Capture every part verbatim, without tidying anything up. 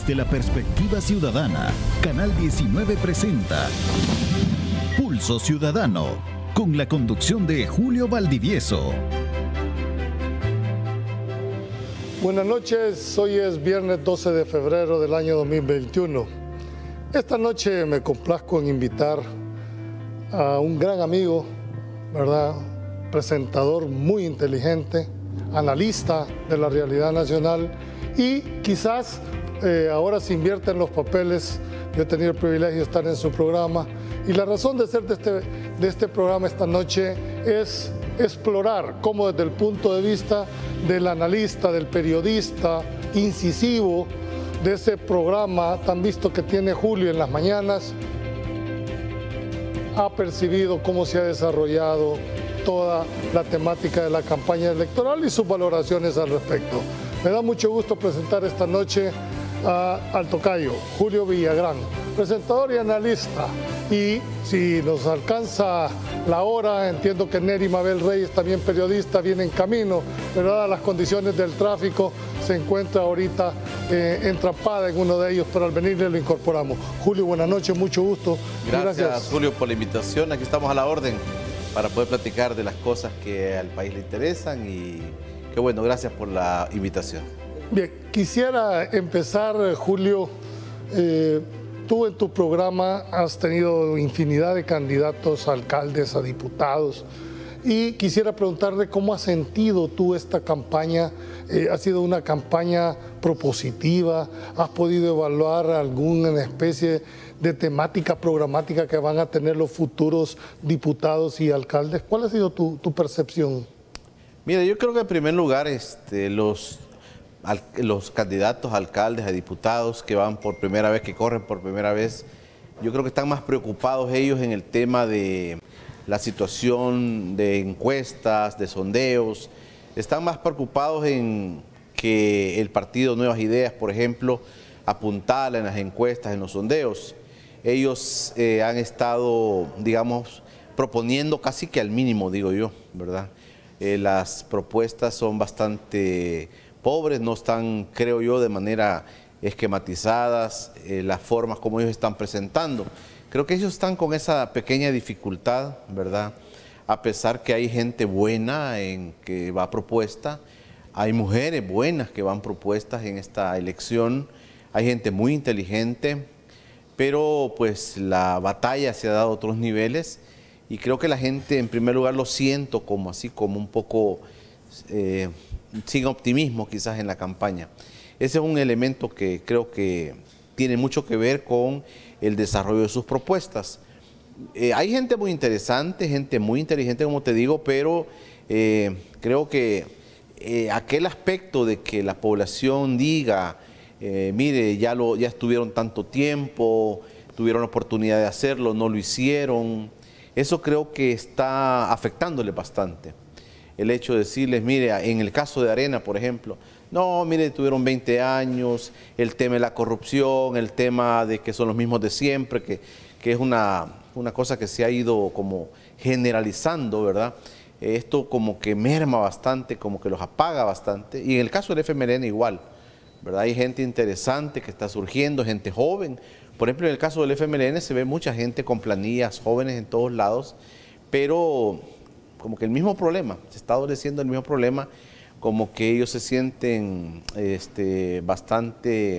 Desde la perspectiva ciudadana, Canal diecinueve presenta Pulso Ciudadano, con la conducción de Julio Valdivieso. Buenas noches, hoy es viernes doce de febrero del año dos mil veintiuno. Esta noche me complazco en invitar a un gran amigo, ¿verdad? Presentador muy inteligente, analista de la realidad nacional y quizás eh, ahora se invierte en los papeles. Yo he tenido el privilegio de estar en su programa y la razón de ser de este, de este programa esta noche es explorar cómo desde el punto de vista del analista, del periodista incisivo, de ese programa tan visto que tiene Julio en las mañanas, ha percibido cómo se ha desarrollado toda la temática de la campaña electoral y sus valoraciones al respecto. Me da mucho gusto presentar esta noche a, al tocayo, Julio Villagrán, presentador y analista. Y si nos alcanza la hora, entiendo que Neri Mabel Reyes, también periodista, viene en camino, pero dadas las condiciones del tráfico, se encuentra ahorita eh, entrapada en uno de ellos, pero al venirle lo incorporamos. Julio, buenas noches, mucho gusto. Gracias, Gracias, Julio, por la invitación. Aquí estamos a la orden para poder platicar de las cosas que al país le interesan y qué bueno, gracias por la invitación. Bien, quisiera empezar, Julio, eh, tú en tu programa has tenido infinidad de candidatos a alcaldes, a diputados, y quisiera preguntarle cómo has sentido tú esta campaña. Eh, ¿Ha sido una campaña propositiva? ¿Has podido evaluar alguna especie de temática programática que van a tener los futuros diputados y alcaldes? ¿Cuál ha sido tu, tu percepción? Mira, yo creo que en primer lugar este, los, al, los candidatos a alcaldes, a diputados que van por primera vez, que corren por primera vez, yo creo que están más preocupados ellos en el tema de la situación de encuestas, de sondeos. Están más preocupados en que el partido Nuevas Ideas, por ejemplo, apuntala en las encuestas, en los sondeos. Ellos eh, han estado, digamos, proponiendo casi que al mínimo, digo yo, ¿verdad? Eh, las propuestas son bastante pobres, no están, creo yo, de manera esquematizadas, eh, las formas como ellos están presentando. Creo que ellos están con esa pequeña dificultad, ¿verdad? A pesar que hay gente buena en que va propuesta, hay mujeres buenas que van propuestas en esta elección, hay gente muy inteligente, pero pues la batalla se ha dado a otros niveles y creo que la gente en primer lugar lo siento como así, como un poco eh, sin optimismo quizás en la campaña. Ese es un elemento que creo que tiene mucho que ver con el desarrollo de sus propuestas. Eh, hay gente muy interesante, gente muy inteligente, como te digo, pero eh, creo que eh, aquel aspecto de que la población diga, eh, mire, ya, lo, ya estuvieron tanto tiempo, tuvieron la oportunidad de hacerlo, no lo hicieron, eso creo que está afectándole bastante. El hecho de decirles, mire, en el caso de Arena, por ejemplo, no, mire, tuvieron veinte años, el tema de la corrupción, el tema de que son los mismos de siempre, que, que es una, una cosa que se ha ido como generalizando, ¿verdad? Esto como que merma bastante, como que los apaga bastante. Y en el caso del F M L N igual, ¿verdad? Hay gente interesante que está surgiendo, gente joven. Por ejemplo, en el caso del F M L N se ve mucha gente con planillas jóvenes en todos lados, pero como que el mismo problema, se está adoleciendo el mismo problema, como que ellos se sienten este, bastante,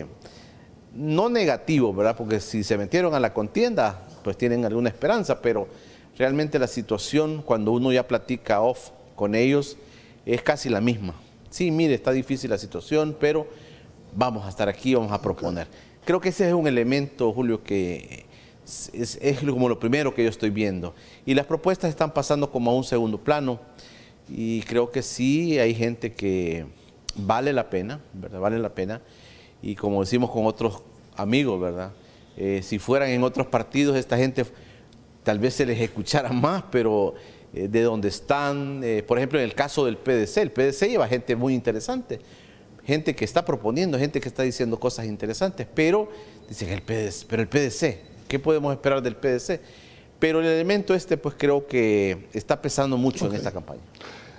no negativos, ¿verdad? Porque si se metieron a la contienda, pues tienen alguna esperanza, pero realmente la situación, cuando uno ya platica off con ellos, es casi la misma. Sí, mire, está difícil la situación, pero vamos a estar aquí, vamos a proponer. Creo que ese es un elemento, Julio, que es, es, es como lo primero que yo estoy viendo. Y las propuestas están pasando como a un segundo plano. Y creo que sí hay gente que vale la pena, ¿verdad? Vale la pena. Y como decimos con otros amigos, ¿verdad? Eh, si fueran en otros partidos, esta gente tal vez se les escuchara más, pero eh, de donde están, eh, por ejemplo, en el caso del P D C, el P D C lleva gente muy interesante, gente que está proponiendo, gente que está diciendo cosas interesantes, pero dicen el P D C, pero el P D C, ¿qué podemos esperar del P D C? Pero el elemento este, pues creo que está pesando mucho okay. en esta campaña.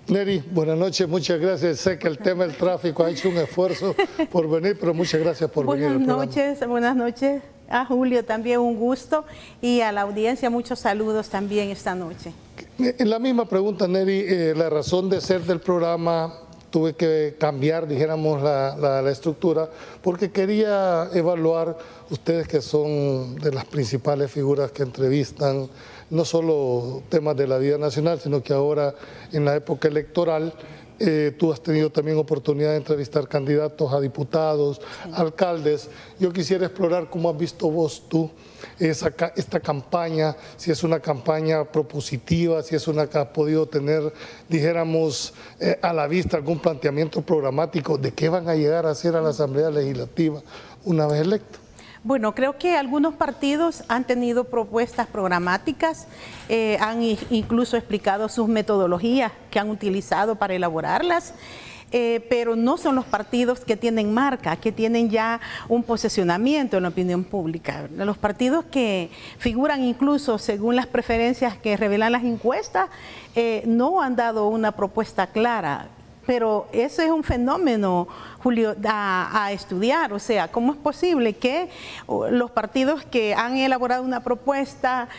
Neri, buenas noches, muchas gracias. Sé que el tema del tráfico ha hecho un esfuerzo por venir, pero muchas gracias por buenas venir. Buenas noches, buenas noches a Julio, también un gusto, y a la audiencia muchos saludos también esta noche. En la misma pregunta, Neri, eh, la razón de ser del programa, tuve que cambiar, dijéramos, la, la, la estructura, porque quería evaluar, ustedes que son de las principales figuras que entrevistan, no solo temas de la vida nacional, sino que ahora en la época electoral eh, tú has tenido también oportunidad de entrevistar candidatos a diputados, sí. alcaldes. Yo quisiera explorar cómo has visto vos tú esa, esta campaña, si es una campaña propositiva, si es una que has podido tener, dijéramos, eh, a la vista algún planteamiento programático de qué van a llegar a hacer a la Asamblea Legislativa una vez electos. Bueno, creo que algunos partidos han tenido propuestas programáticas, eh, han incluso explicado sus metodologías que han utilizado para elaborarlas, eh, pero no son los partidos que tienen marca, que tienen ya un posicionamiento en la opinión pública. Los partidos que figuran incluso según las preferencias que revelan las encuestas, eh, no han dado una propuesta clara. Pero ese es un fenómeno, Julio, a, a estudiar. O sea, ¿cómo es posible que los partidos que han elaborado una propuesta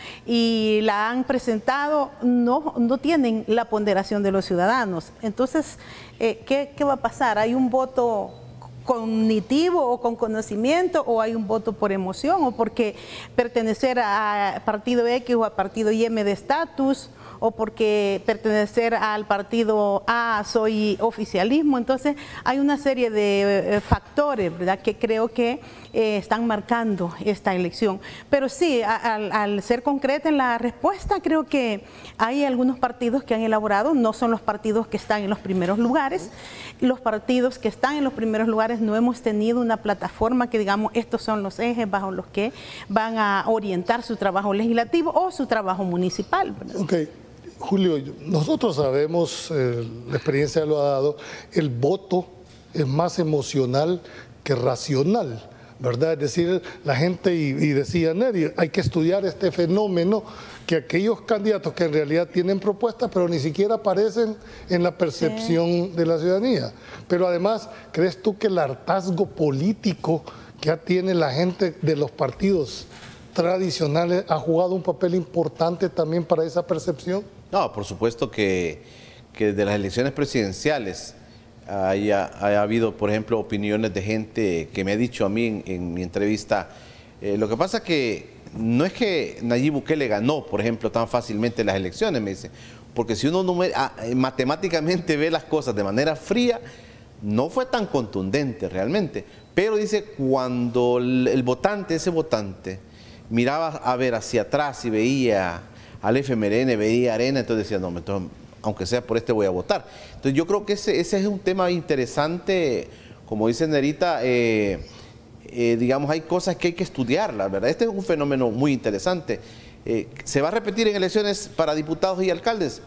y la han presentado no, no tienen la ponderación de los ciudadanos? Entonces, eh, ¿qué, ¿qué va a pasar? ¿Hay un voto cognitivo o con conocimiento, o hay un voto por emoción, o porque pertenecer a partido X o a partido Y me de estatus, o porque pertenecer al partido A soy oficialismo? Entonces hay una serie de eh, factores, ¿verdad?, que creo que eh, están marcando esta elección. Pero sí, a, a, al ser concreta en la respuesta, creo que hay algunos partidos que han elaborado, no son los partidos que están en los primeros lugares. Los partidos que están en los primeros lugares no hemos tenido una plataforma que digamos estos son los ejes bajo los que van a orientar su trabajo legislativo o su trabajo municipal, ¿verdad? Okay. Julio, nosotros sabemos, eh, la experiencia lo ha dado, el voto es más emocional que racional, ¿verdad? Es decir, la gente, y, y decía Neri, hay que estudiar este fenómeno, que aquellos candidatos que en realidad tienen propuestas, pero ni siquiera aparecen en la percepción sí. de la ciudadanía. Pero además, ¿crees tú que el hartazgo político que tiene la gente de los partidos tradicionales ha jugado un papel importante también para esa percepción? No, por supuesto que, que de las elecciones presidenciales haya, haya habido, por ejemplo, opiniones de gente que me ha dicho a mí en, en mi entrevista, eh, lo que pasa que no es que Nayib Bukele ganó, por ejemplo, tan fácilmente las elecciones, me dice, porque si uno numer, ah, matemáticamente ve las cosas de manera fría, no fue tan contundente realmente, pero dice, cuando el, el votante, ese votante, miraba a ver hacia atrás y veía al F M L N, veía Arena, entonces decía, no, entonces, aunque sea por este voy a votar. Entonces yo creo que ese, ese es un tema interesante, como dice Nerita, eh, eh, digamos, hay cosas que hay que estudiarlas, ¿verdad? Este es un fenómeno muy interesante. Eh, ¿Se va a repetir en elecciones para diputados y alcaldes?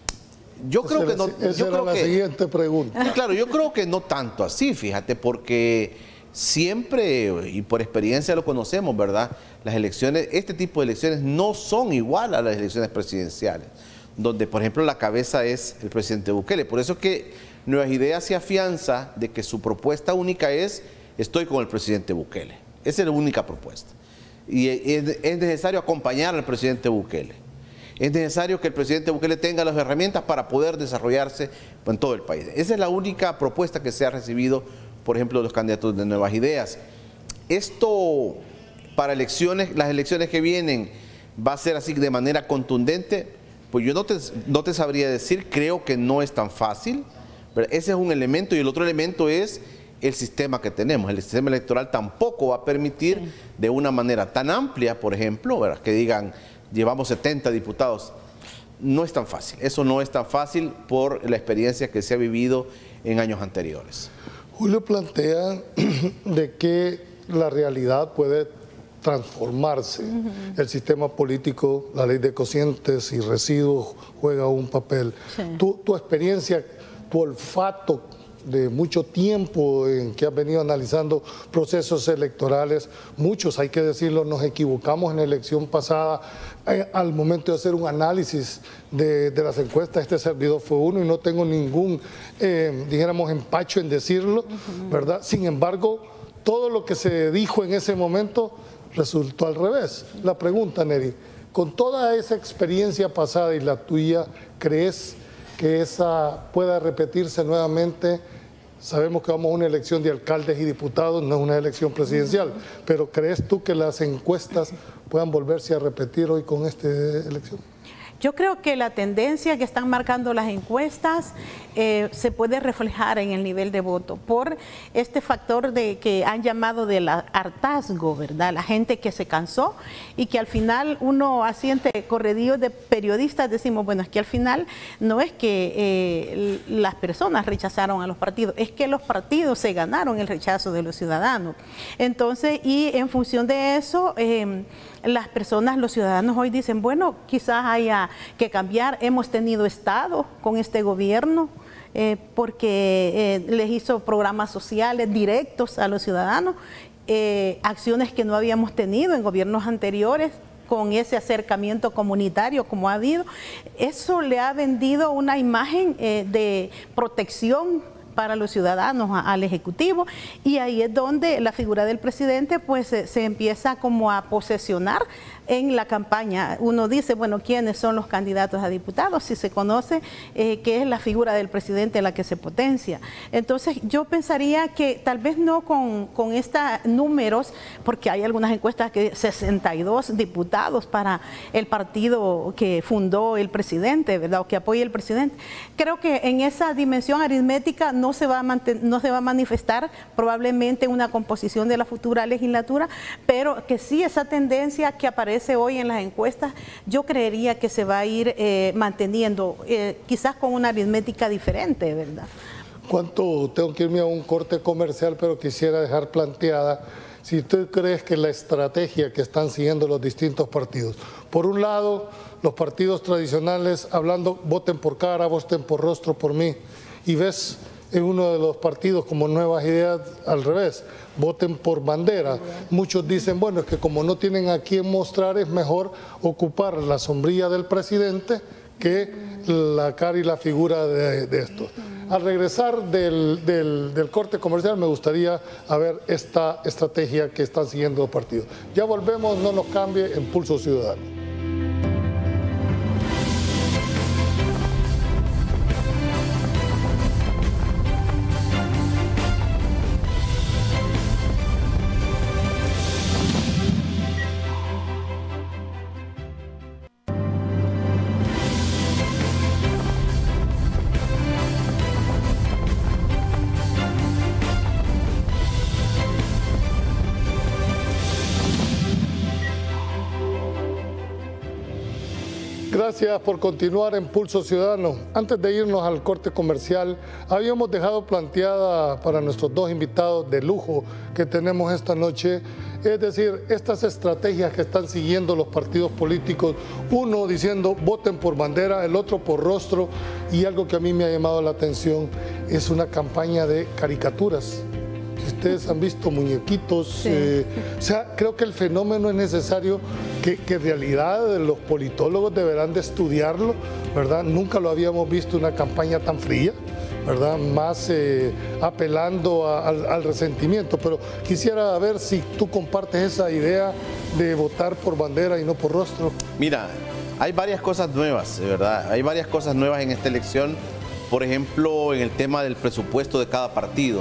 Yo esa creo era, que no. Esa yo era creo la que, siguiente pregunta. Claro, yo creo que no tanto así, fíjate, porque siempre, y por experiencia lo conocemos, ¿verdad? Las elecciones, este tipo de elecciones no son igual a las elecciones presidenciales, donde, por ejemplo, la cabeza es el presidente Bukele. Por eso es que Nuevas Ideas se afianza de que su propuesta única es, estoy con el presidente Bukele. Esa es la única propuesta. Y es, es necesario acompañar al presidente Bukele. Es necesario que el presidente Bukele tenga las herramientas para poder desarrollarse en todo el país. Esa es la única propuesta que se ha recibido, por ejemplo, de los candidatos de Nuevas Ideas. Esto para elecciones, las elecciones que vienen, va a ser así de manera contundente. Pues yo no te, no te sabría decir, creo que no es tan fácil, pero ese es un elemento, y el otro elemento es el sistema que tenemos. El sistema electoral tampoco va a permitir sí. de una manera tan amplia, por ejemplo, ¿verdad?, que digan, llevamos setenta diputados. No es tan fácil, eso no es tan fácil por la experiencia que se ha vivido en años anteriores. Julio plantea de que la realidad puede transformarse. Uh-huh. El sistema político, la ley de cocientes y residuos juega un papel. Sí. Tu, tu experiencia, tu olfato de mucho tiempo en que has venido analizando procesos electorales. Muchos, hay que decirlo, nos equivocamos en la elección pasada eh, al momento de hacer un análisis de, de las encuestas. Este servidor fue uno y no tengo ningún, eh, dijéramos, empacho en decirlo, uh-huh. ¿verdad? Sin embargo, todo lo que se dijo en ese momento resultó al revés. La pregunta, Neri, con toda esa experiencia pasada y la tuya, ¿crees que esa pueda repetirse nuevamente? Sabemos que vamos a una elección de alcaldes y diputados, no es una elección presidencial, pero ¿crees tú que las encuestas puedan volverse a repetir hoy con esta elección? Yo creo que la tendencia que están marcando las encuestas eh, se puede reflejar en el nivel de voto por este factor de que han llamado del hartazgo, ¿verdad? La gente que se cansó y que al final uno asiente corredillos de periodistas, decimos, bueno, es que al final no es que eh, las personas rechazaron a los partidos, es que los partidos se ganaron el rechazo de los ciudadanos. Entonces, y en función de eso, eh, las personas, los ciudadanos hoy dicen, bueno, quizás haya que cambiar, hemos tenido Estado con este gobierno, eh, porque eh, les hizo programas sociales directos a los ciudadanos, eh, acciones que no habíamos tenido en gobiernos anteriores, con ese acercamiento comunitario como ha habido. Eso le ha vendido una imagen eh, de protección para los ciudadanos a, al Ejecutivo, y ahí es donde la figura del presidente pues se, se empieza como a posesionar en la campaña. Uno dice, bueno, ¿quiénes son los candidatos a diputados? Si se conoce eh, que es la figura del presidente la que se potencia. Entonces yo pensaría que tal vez no con, con estos números, porque hay algunas encuestas que sesenta y dos diputados para el partido que fundó el presidente, ¿verdad? O que apoya el presidente. Creo que en esa dimensión aritmética no se va a mantener, no se va a manifestar probablemente una composición de la futura legislatura, pero que sí esa tendencia que aparece hoy en las encuestas, yo creería que se va a ir eh, manteniendo, eh, quizás con una aritmética diferente, ¿verdad? ¿Cuánto? Tengo que irme a un corte comercial, pero quisiera dejar planteada si tú crees que la estrategia que están siguiendo los distintos partidos, por un lado, los partidos tradicionales hablando, voten por cara, voten por rostro, por mí, y ves en uno de los partidos como Nuevas Ideas al revés, voten por bandera. Muchos dicen, bueno, es que como no tienen a quién mostrar, es mejor ocupar la sombrilla del presidente que la cara y la figura de, de esto. Al regresar del, del, del corte comercial me gustaría ver esta estrategia que están siguiendo los partidos. Ya volvemos, no nos cambie, en Pulso Ciudadano. Gracias por continuar en Pulso Ciudadano. Antes de irnos al corte comercial, habíamos dejado planteada para nuestros dos invitados de lujo que tenemos esta noche, es decir, estas estrategias que están siguiendo los partidos políticos, uno diciendo voten por bandera, el otro por rostro, y algo que a mí me ha llamado la atención es una campaña de caricaturas. Ustedes han visto muñequitos, sí. eh, o sea, creo que el fenómeno es necesario que, que en realidad los politólogos deberán de estudiarlo, ¿verdad? Nunca lo habíamos visto una campaña tan fría, ¿verdad? Más eh, apelando a, al, al resentimiento, pero quisiera ver si tú compartes esa idea de votar por bandera y no por rostro. Mira, hay varias cosas nuevas, ¿verdad? Hay varias cosas nuevas en esta elección, por ejemplo, en el tema del presupuesto de cada partido.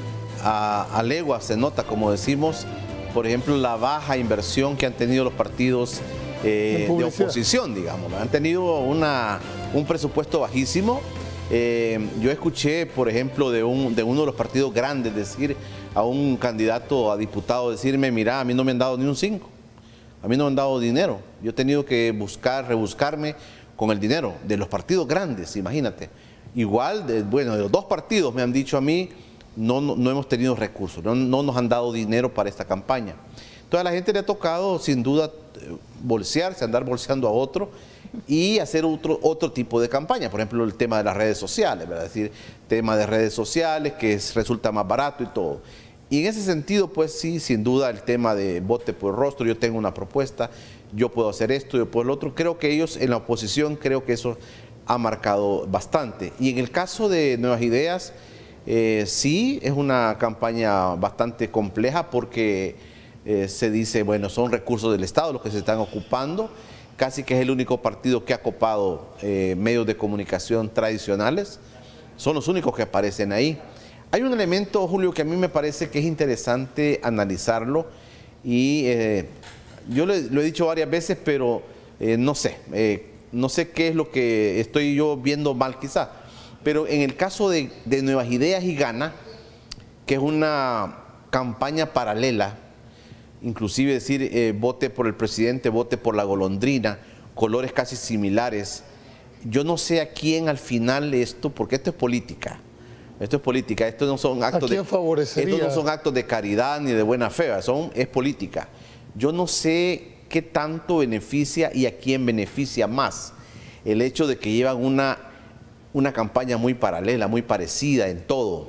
A, a legua se nota, como decimos, por ejemplo, la baja inversión que han tenido los partidos eh, de oposición, digamos. Han tenido una, un presupuesto bajísimo. Eh, yo escuché, por ejemplo, de, un, de uno de los partidos grandes decir a un candidato a diputado, decirme, mira, a mí no me han dado ni un cinco, a mí no me han dado dinero. Yo he tenido que buscar, rebuscarme con el dinero de los partidos grandes, imagínate. Igual, de, bueno, de los dos partidos me han dicho a mí, No, no, no hemos tenido recursos, no, no nos han dado dinero para esta campaña. Entonces a la gente le ha tocado sin duda bolsearse, andar bolseando a otro, y hacer otro, otro tipo de campaña, por ejemplo el tema de las redes sociales, ¿verdad? Es decir, tema de redes sociales que es, resulta más barato y todo. Y en ese sentido, pues sí, sin duda el tema de vote por rostro, yo tengo una propuesta, yo puedo hacer esto, yo puedo el otro, creo que ellos en la oposición, creo que eso ha marcado bastante. Y en el caso de Nuevas Ideas, eh, sí, es una campaña bastante compleja porque eh, se dice, bueno, son recursos del Estado los que se están ocupando, casi que es el único partido que ha copado eh, medios de comunicación tradicionales, son los únicos que aparecen ahí. Hay un elemento, Julio, que a mí me parece que es interesante analizarlo y eh, yo le, lo he dicho varias veces, pero eh, no sé, eh, no sé qué es lo que estoy yo viendo mal quizá, pero en el caso de, de Nuevas Ideas y Gana, que es una campaña paralela, inclusive decir eh, vote por el presidente, vote por la golondrina, colores casi similares, yo no sé a quién al final esto, porque esto es política. Esto es política, esto no son actos de, estos no son actos de caridad ni de buena fe, son, es política. Yo no sé qué tanto beneficia y a quién beneficia más el hecho de que llevan una, una campaña muy paralela, muy parecida en todo.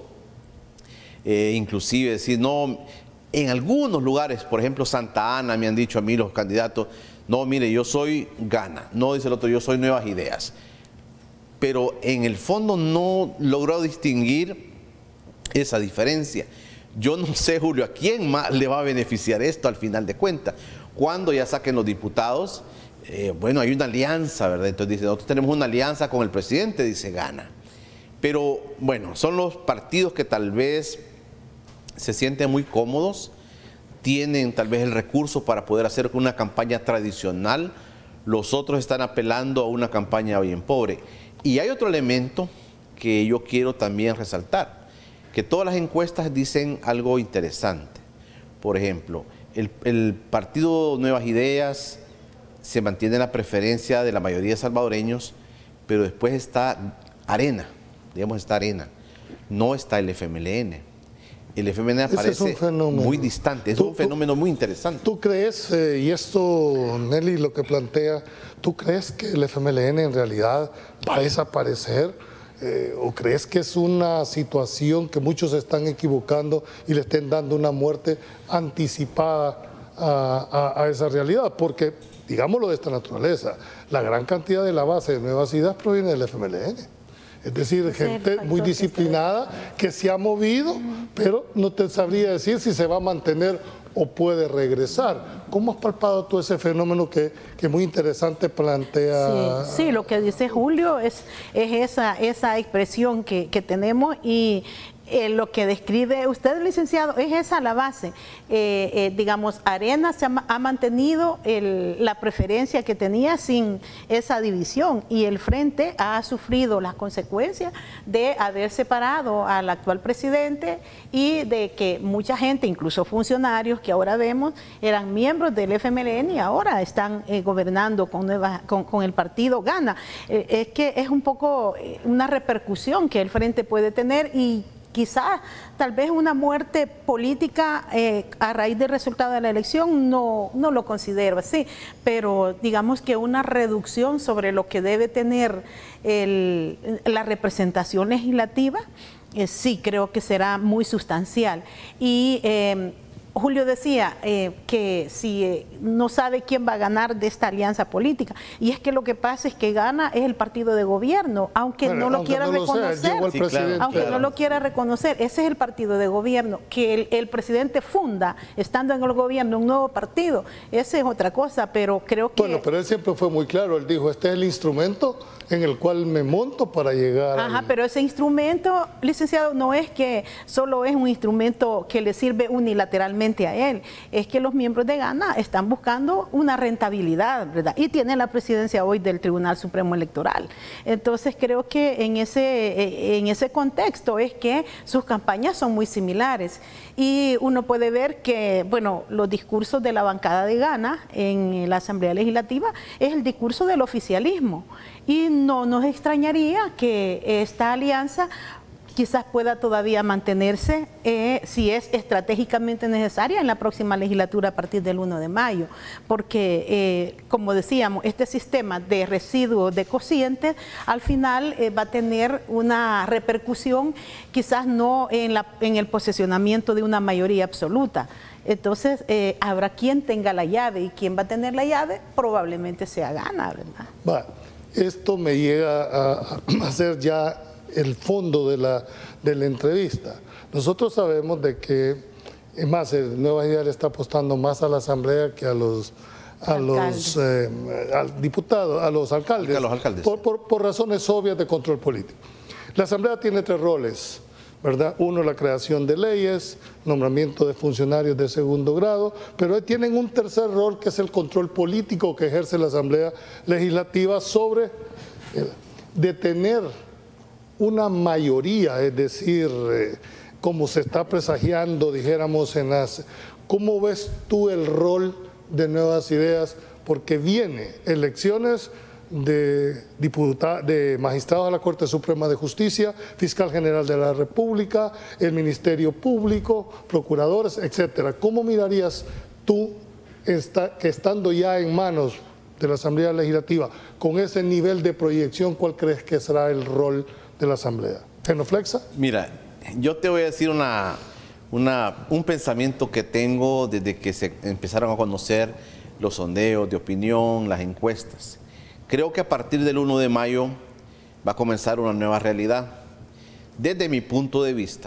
Eh, inclusive decir, no, en algunos lugares, por ejemplo Santa Ana, me han dicho a mí los candidatos, no, mire, yo soy Gana, no dice el otro, yo soy Nuevas Ideas. Pero en el fondo no logró distinguir esa diferencia. Yo no sé, Julio, a quién más le va a beneficiar esto al final de cuentas. Cuando ya saquen los diputados, eh, bueno, hay una alianza, ¿verdad? Entonces dice, nosotros tenemos una alianza con el presidente, dice Gana. Pero bueno, son los partidos que tal vez se sienten muy cómodos, tienen tal vez el recurso para poder hacer una campaña tradicional, los otros están apelando a una campaña bien pobre. Y hay otro elemento que yo quiero también resaltar, que todas las encuestas dicen algo interesante. Por ejemplo, el, el partido Nuevas Ideas se mantiene la preferencia de la mayoría de salvadoreños, pero después está Arena, digamos está Arena, no está el F M L N. El F M L N aparece muy distante, es un fenómeno muy interesante. ¿Tú crees, eh, y esto Nelly lo que plantea, tú crees que el F M L N en realidad va a desaparecer? Eh, ¿O crees que es una situación que muchos se están equivocando y le estén dando una muerte anticipada a, a, a esa realidad? Porque, digámoslo de esta naturaleza, la gran cantidad de la base de Nuevas Ideas proviene del F M L N. Es decir, gente muy disciplinada que se ha movido, pero no te sabría decir si se va a mantener o puede regresar. ¿Cómo has palpado tú ese fenómeno que, que muy interesante plantea? Sí, sí, lo que dice Julio es, es esa, esa expresión que, que tenemos y eh, lo que describe usted, licenciado, es esa la base. Eh, eh, digamos, Arena se ha, ha mantenido el, la preferencia que tenía sin esa división y el Frente ha sufrido las consecuencias de haber separado al actual presidente y de que mucha gente, incluso funcionarios que ahora vemos, eran miembros del F M L N y ahora están eh, gobernando con, nueva, con, con el partido Gana. Eh, es que es un poco eh, una repercusión que el Frente puede tener y quizás, tal vez una muerte política eh, a raíz del resultado de la elección, no, no lo considero así, pero digamos que una reducción sobre lo que debe tener el, la representación legislativa, eh, sí creo que será muy sustancial. Y eh, Julio decía eh, que si eh, no sabe quién va a ganar de esta alianza política, y es que lo que pasa es que gana es el partido de gobierno, aunque bueno, no lo aunque quiera no lo reconocer, sea, sí, claro, aunque claro. no lo quiera reconocer, ese es el partido de gobierno, que el, el presidente funda, estando en el gobierno, un nuevo partido, esa es otra cosa, pero creo que... Bueno, pero él siempre fue muy claro, él dijo, este es el instrumento en el cual me monto para llegar Ajá, al... pero ese instrumento, licenciado, no es que solo es un instrumento que le sirve unilateralmente a él, es que los miembros de Gana están buscando una rentabilidad, ¿verdad? Y tienen la presidencia hoy del Tribunal Supremo Electoral. Entonces creo que en ese, en ese contexto es que sus campañas son muy similares y uno puede ver que, bueno, los discursos de la bancada de Gana en la Asamblea Legislativa es el discurso del oficialismo y no nos extrañaría que esta alianza quizás pueda todavía mantenerse eh, si es estratégicamente necesaria en la próxima legislatura a partir del uno de mayo, porque eh, como decíamos, este sistema de residuos de cocientes al final eh, va a tener una repercusión quizás no en, la, en el posesionamiento de una mayoría absoluta. Entonces eh, habrá quien tenga la llave, y quien va a tener la llave probablemente sea Gana, ¿verdad? Va, esto me llega a, a ser ya el fondo de la, de la entrevista. Nosotros sabemos de que, es más, el Nueva Ideas le está apostando más a la Asamblea que a los, a los eh, al diputados, a los alcaldes, a los alcaldes. Por, por, por razones obvias de control político. La Asamblea tiene tres roles, ¿verdad? Uno, la creación de leyes, nombramiento de funcionarios de segundo grado, pero tienen un tercer rol que es el control político que ejerce la Asamblea Legislativa sobre eh, detener una mayoría, es decir, eh, como se está presagiando, dijéramos, en las... ¿Cómo ves tú el rol de Nuevas Ideas? Porque viene elecciones de, diputado, de magistrados a la Corte Suprema de Justicia, fiscal general de la República, el Ministerio Público, procuradores, etcétera. ¿Cómo mirarías tú esta, que estando ya en manos de la Asamblea Legislativa, con ese nivel de proyección, cuál crees que será el rol de la Asamblea? ¿Genoflexa? Mira, yo te voy a decir una, una, un pensamiento que tengo desde que se empezaron a conocer los sondeos de opinión, las encuestas. Creo que a partir del uno de mayo va a comenzar una nueva realidad. Desde mi punto de vista,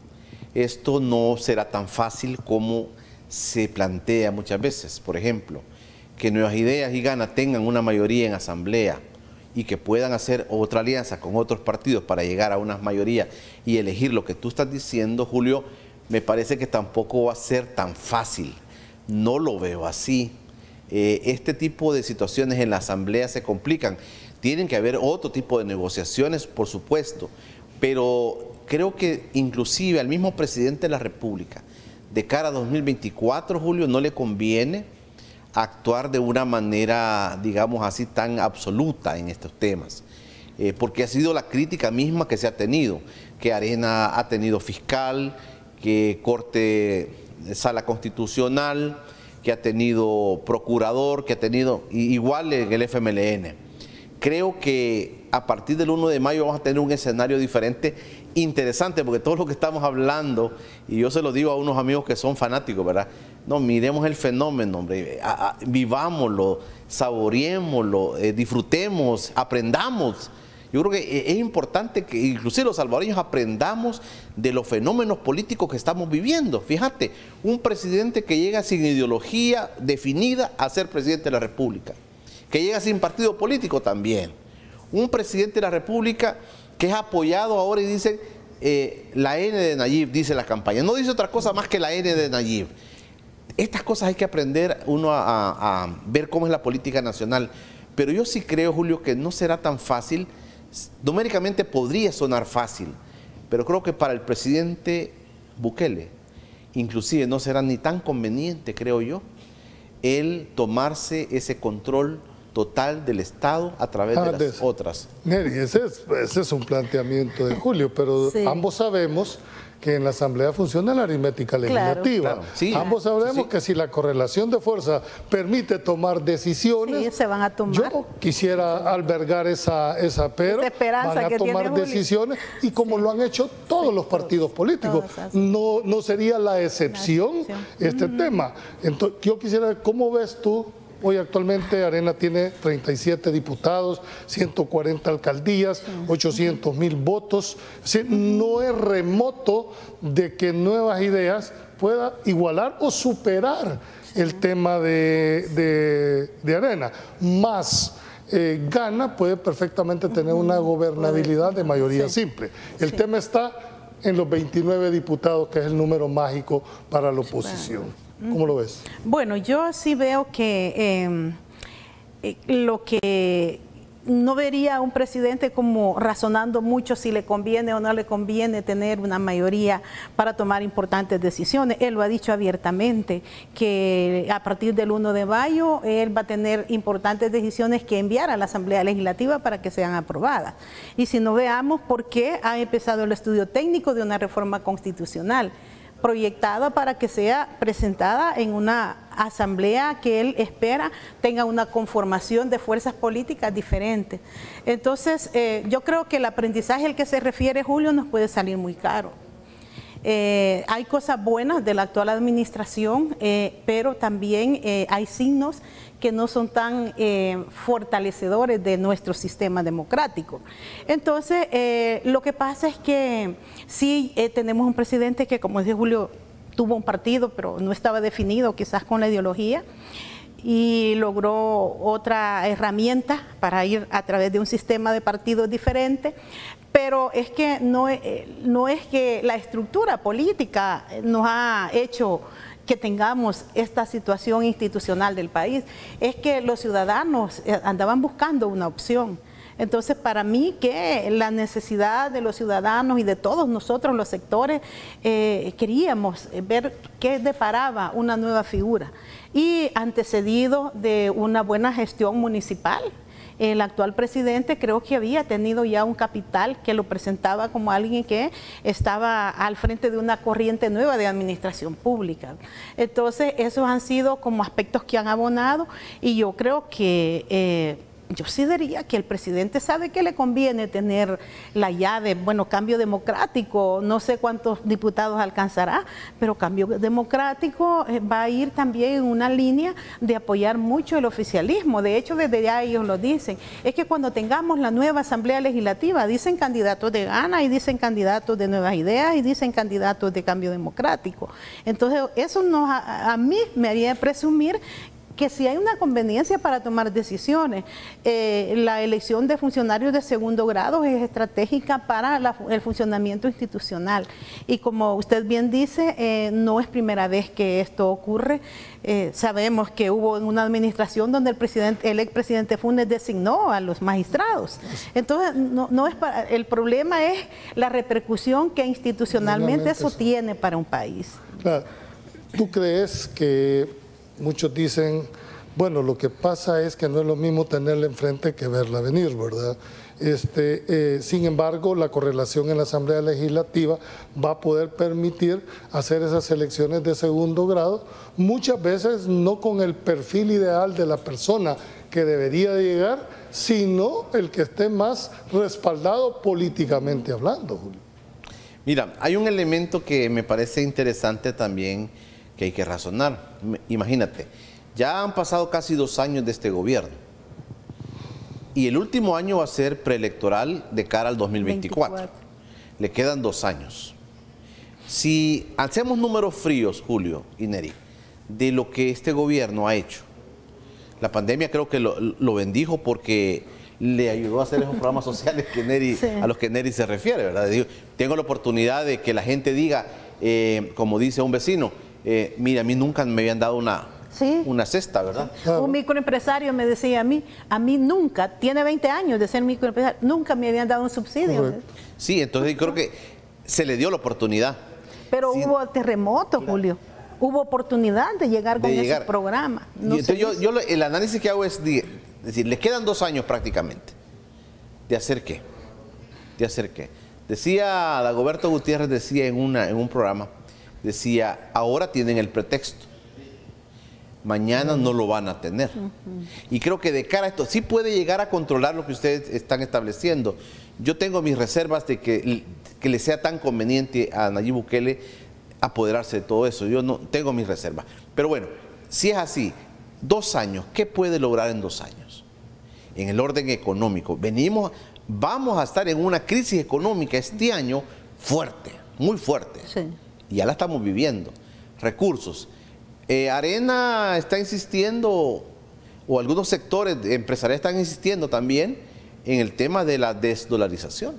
esto no será tan fácil como se plantea muchas veces. Por ejemplo, que Nuevas Ideas y Gana tengan una mayoría en asamblea y que puedan hacer otra alianza con otros partidos para llegar a una mayoría y elegir lo que tú estás diciendo, Julio, me parece que tampoco va a ser tan fácil. No lo veo así. Eh, este tipo de situaciones en la asamblea se complican. Tienen que haber otro tipo de negociaciones, por supuesto, pero creo que inclusive al mismo presidente de la República, de cara a dos mil veinticuatro, Julio, no le conviene actuar de una manera, digamos así, tan absoluta en estos temas, eh, porque ha sido la crítica misma que se ha tenido, que Arena ha tenido fiscal, que Corte, Sala Constitucional, que ha tenido procurador, que ha tenido igual en el F M L N. Creo que a partir del uno de mayo vamos a tener un escenario diferente, interesante, porque todo lo que estamos hablando, y yo se lo digo a unos amigos que son fanáticos, ¿verdad? No, miremos el fenómeno, hombre, a, a, vivámoslo, saboreémoslo, eh, disfrutemos, aprendamos. Yo creo que es importante que inclusive los salvadoreños aprendamos de los fenómenos políticos que estamos viviendo. Fíjate, un presidente que llega sin ideología definida a ser presidente de la República, que llega sin partido político también. Un presidente de la República que es apoyado ahora y dice eh, la N de Nayib, dice la campaña. No dice otra cosa más que la N de Nayib. Estas cosas hay que aprender uno a, a, a ver cómo es la política nacional. Pero yo sí creo, Julio, que no será tan fácil. Numéricamente podría sonar fácil, pero creo que para el presidente Bukele, inclusive no será ni tan conveniente, creo yo, el tomarse ese control total del Estado a través ah, de las de, otras. Neri, ese es, ese es un planteamiento de Julio, pero sí, ambos sabemos que en la Asamblea funciona la aritmética legislativa. Claro, claro. Sí, ambos sabemos sí, sí. que si la correlación de fuerza permite tomar decisiones, sí, se van a tomar. Yo quisiera albergar esa, esa pero esa van a que tomar decisiones y como sí. lo han hecho todos sí, los partidos todos, políticos. Todos no, no sería la excepción, la excepción. este mm. tema. Entonces, yo quisiera ver cómo ves tú. Hoy actualmente Arena tiene treinta y siete diputados, ciento cuarenta alcaldías, ochocientos mil votos. Es decir, no es remoto de que Nuevas Ideas pueda igualar o superar el tema de, de, de Arena. Más eh, Gana puede perfectamente tener una gobernabilidad de mayoría sí. simple. El sí. tema está en los veintinueve diputados, que es el número mágico para la oposición. ¿Cómo lo ves? Bueno, yo sí veo que eh, lo que no vería a un presidente como razonando mucho si le conviene o no le conviene tener una mayoría para tomar importantes decisiones. Él lo ha dicho abiertamente, que a partir del primero de mayo él va a tener importantes decisiones que enviar a la Asamblea Legislativa para que sean aprobadas. Y si no, veamos por qué ha empezado el estudio técnico de una reforma constitucional proyectada para que sea presentada en una asamblea que él espera tenga una conformación de fuerzas políticas diferentes. Entonces, eh, yo creo que el aprendizaje al que se refiere Julio nos puede salir muy caro. Eh, hay cosas buenas de la actual administración, eh, pero también eh, hay signos que no son tan eh, fortalecedores de nuestro sistema democrático. Entonces, eh, lo que pasa es que sí eh, tenemos un presidente que, como dice Julio, tuvo un partido, pero no estaba definido quizás con la ideología, y logró otra herramienta para ir a través de un sistema de partidos diferente. Pero es que no, no es que la estructura política nos ha hecho que tengamos esta situación institucional del país, es que los ciudadanos andaban buscando una opción. Entonces, para mí que la necesidad de los ciudadanos y de todos nosotros los sectores, eh, queríamos ver qué deparaba una nueva figura. Y antecedido de una buena gestión municipal, el actual presidente creo que había tenido ya un capital que lo presentaba como alguien que estaba al frente de una corriente nueva de administración pública. Entonces, esos han sido como aspectos que han abonado, y yo creo que eh, yo sí diría que el presidente sabe que le conviene tener la llave, bueno, cambio democrático, no sé cuántos diputados alcanzará, pero cambio democrático va a ir también en una línea de apoyar mucho el oficialismo. De hecho, desde ya ellos lo dicen, es que cuando tengamos la nueva Asamblea Legislativa, dicen candidatos de Gana, y dicen candidatos de Nuevas Ideas, y dicen candidatos de Cambio Democrático. Entonces, eso nos, a, a mí me haría presumir que si hay una conveniencia para tomar decisiones. Eh, la elección de funcionarios de segundo grado es estratégica para la, el funcionamiento institucional. Y como usted bien dice, eh, no es primera vez que esto ocurre. Eh, sabemos que hubo una administración donde el presidente, el expresidente Funes designó a los magistrados. Entonces, no, no es para, el problema es la repercusión que institucionalmente eso tiene para un país. Claro. ¿Tú crees que muchos dicen, bueno, lo que pasa es que no es lo mismo tenerla enfrente que verla venir, ¿verdad? Este, eh, sin embargo, la correlación en la Asamblea Legislativa va a poder permitir hacer esas elecciones de segundo grado, muchas veces no con el perfil ideal de la persona que debería de llegar, sino el que esté más respaldado políticamente hablando, Julio. Mira, hay un elemento que me parece interesante también, que hay que razonar. Imagínate, ya han pasado casi dos años de este gobierno y el último año va a ser preelectoral de cara al dos mil veinticuatro. veinticuatro. Le quedan dos años. Si hacemos números fríos, Julio y Neri, de lo que este gobierno ha hecho, la pandemia creo que lo, lo bendijo porque le ayudó a hacer esos programas sociales que Neri, sí. a los que Neri se refiere, ¿verdad? Digo, tengo la oportunidad de que la gente diga, eh, como dice un vecino, Eh, mira, a mí nunca me habían dado una, sí. una cesta, ¿verdad? Sí. Un microempresario me decía a mí, a mí nunca, tiene veinte años de ser microempresario, nunca me habían dado un subsidio. Sí, entonces creo que se le dio la oportunidad. Pero sí. hubo terremoto, claro. Julio. Hubo oportunidad de llegar con de llegar. ese programa. No entonces yo, yo el análisis que hago es de, decir, le quedan dos años prácticamente. ¿De hacer qué? ¿De hacer qué? Decía Dagoberto Gutiérrez, decía en, una, en un programa, decía, ahora tienen el pretexto, mañana no lo van a tener. Uh-huh. Y creo que de cara a esto, sí puede llegar a controlar lo que ustedes están estableciendo. Yo tengo mis reservas de que, que le sea tan conveniente a Nayib Bukele apoderarse de todo eso. Yo no tengo mis reservas. Pero bueno, si es así, dos años, ¿qué puede lograr en dos años? En el orden económico, venimos, vamos a estar en una crisis económica este año fuerte, muy fuerte. Sí. Ya la estamos viviendo. Recursos. Eh, Arena está insistiendo, o algunos sectores empresariales están insistiendo también en el tema de la desdolarización.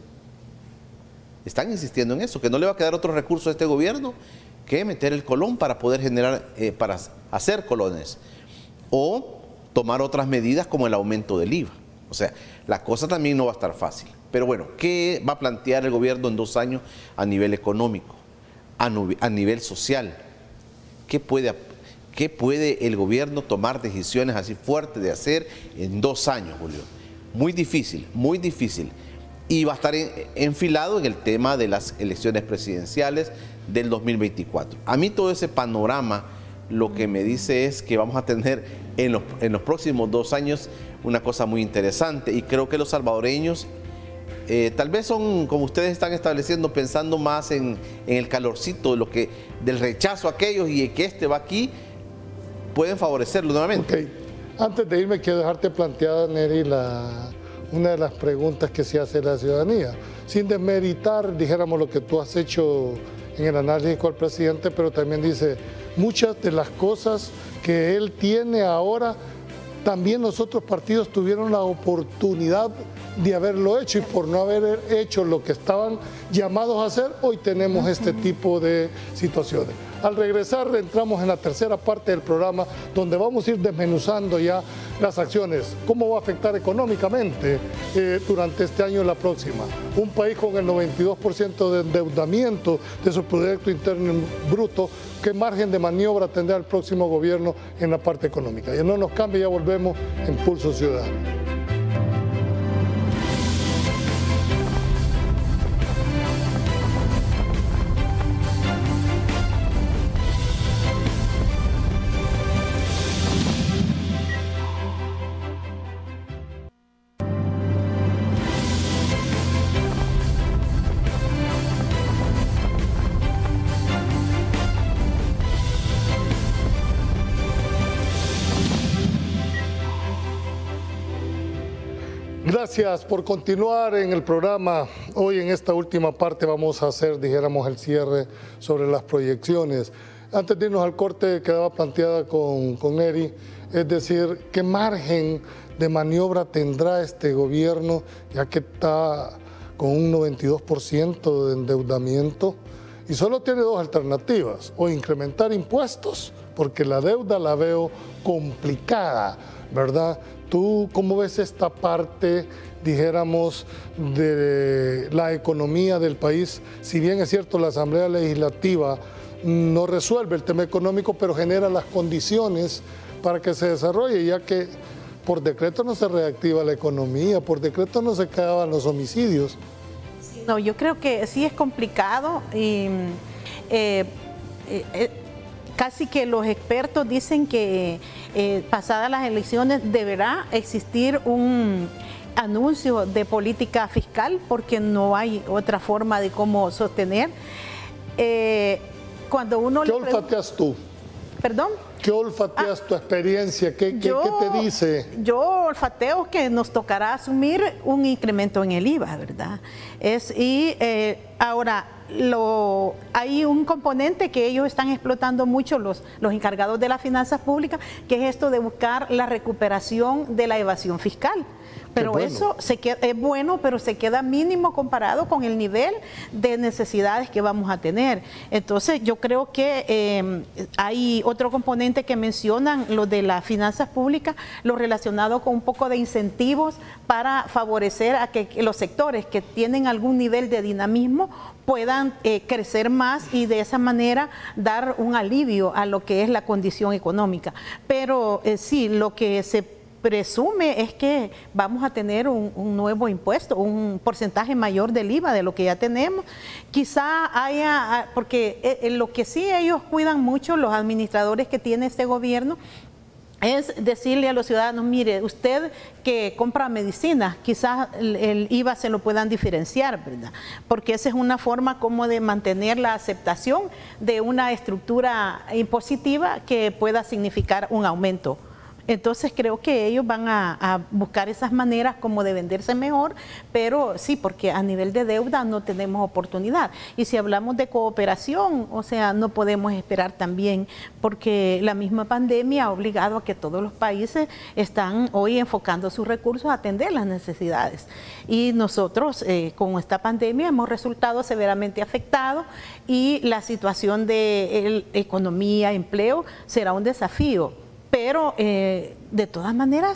Están insistiendo en eso, que no le va a quedar otro recurso a este gobierno que meter el colón para poder generar, eh, para hacer colones. O tomar otras medidas como el aumento del I V A. O sea, la cosa también no va a estar fácil. Pero bueno, ¿qué va a plantear el gobierno en dos años a nivel económico, a, a nivel social? ¿Qué puede, ¿Qué puede el gobierno tomar decisiones así fuertes de hacer en dos años, Julio? Muy difícil, muy difícil. Y va a estar en, enfilado en el tema de las elecciones presidenciales del dos mil veinticuatro. A mí todo ese panorama lo que me dice es que vamos a tener en los, en los próximos dos años una cosa muy interesante, y creo que los salvadoreños eh, tal vez son, como ustedes están estableciendo, pensando más en, en el calorcito de lo que, del rechazo a aquellos, y que este va aquí, pueden favorecerlo nuevamente. Okay. Antes de irme, quiero dejarte planteada, Neri, la, una de las preguntas que se hace la ciudadanía, sin desmeritar, dijéramos, lo que tú has hecho en el análisis con el presidente, pero también dice, muchas de las cosas que él tiene ahora, también los otros partidos tuvieron la oportunidad de haberlo hecho, y por no haber hecho lo que estaban llamados a hacer, hoy tenemos este tipo de situaciones. Al regresar entramos en la tercera parte del programa, donde vamos a ir desmenuzando ya las acciones, cómo va a afectar económicamente eh, durante este año y la próxima. Un país con el noventa y dos por ciento de endeudamiento de su Producto Interno Bruto, ¿qué margen de maniobra tendrá el próximo gobierno en la parte económica? Y no nos cambie, ya volvemos en Pulso Ciudadano. Gracias por continuar en el programa. Hoy en esta última parte vamos a hacer, dijéramos, el cierre sobre las proyecciones. Antes de irnos al corte, quedaba planteada con, con Neri, es decir, ¿qué margen de maniobra tendrá este gobierno, ya que está con un noventa y dos por ciento de endeudamiento? Y solo tiene dos alternativas, o incrementar impuestos, porque la deuda la veo complicada, ¿verdad? ¿Tú cómo ves esta parte, dijéramos, de la economía del país? Si bien es cierto, la Asamblea Legislativa no resuelve el tema económico, pero genera las condiciones para que se desarrolle, ya que por decreto no se reactiva la economía, por decreto no se acaban los homicidios. No, yo creo que sí es complicado y eh, eh, casi que los expertos dicen que eh, pasadas las elecciones deberá existir un anuncio de política fiscal, porque no hay otra forma de cómo sostener. Eh, cuando uno ¿Qué olfateas tú? ¿Perdón? ¿Qué olfateas ah, tu experiencia? ¿Qué, qué, yo, ¿Qué te dice? Yo olfateo que nos tocará asumir un incremento en el I V A, ¿verdad? Es, y eh, ahora, lo, hay un componente que ellos están explotando mucho, los, los encargados de las finanzas públicas, que es esto de buscar la recuperación de la evasión fiscal. Pero bueno, eso se queda, es bueno, pero se queda mínimo comparado con el nivel de necesidades que vamos a tener. Entonces, yo creo que eh, hay otro componente que mencionan, lo de las finanzas públicas, lo relacionado con un poco de incentivos para favorecer a que, que los sectores que tienen algún nivel de dinamismo puedan eh, crecer más y de esa manera dar un alivio a lo que es la condición económica. Pero eh, sí, lo que se presume es que vamos a tener un, un nuevo impuesto, un porcentaje mayor del I V A de lo que ya tenemos. Quizá haya, porque eh, lo que sí ellos cuidan mucho, los administradores que tiene este gobierno, es decirle a los ciudadanos, mire, usted que compra medicinas, quizás el, el I V A se lo puedan diferenciar, ¿verdad? Porque esa es una forma como de mantener la aceptación de una estructura impositiva que pueda significar un aumento. Entonces creo que ellos van a, a buscar esas maneras como de venderse mejor, pero sí, porque a nivel de deuda no tenemos oportunidad. Y si hablamos de cooperación, o sea, no podemos esperar también, porque la misma pandemia ha obligado a que todos los países están hoy enfocando sus recursos a atender las necesidades. Y nosotros eh, con esta pandemia hemos resultado severamente afectados y la situación de el, economía, empleo será un desafío. Pero eh, de todas maneras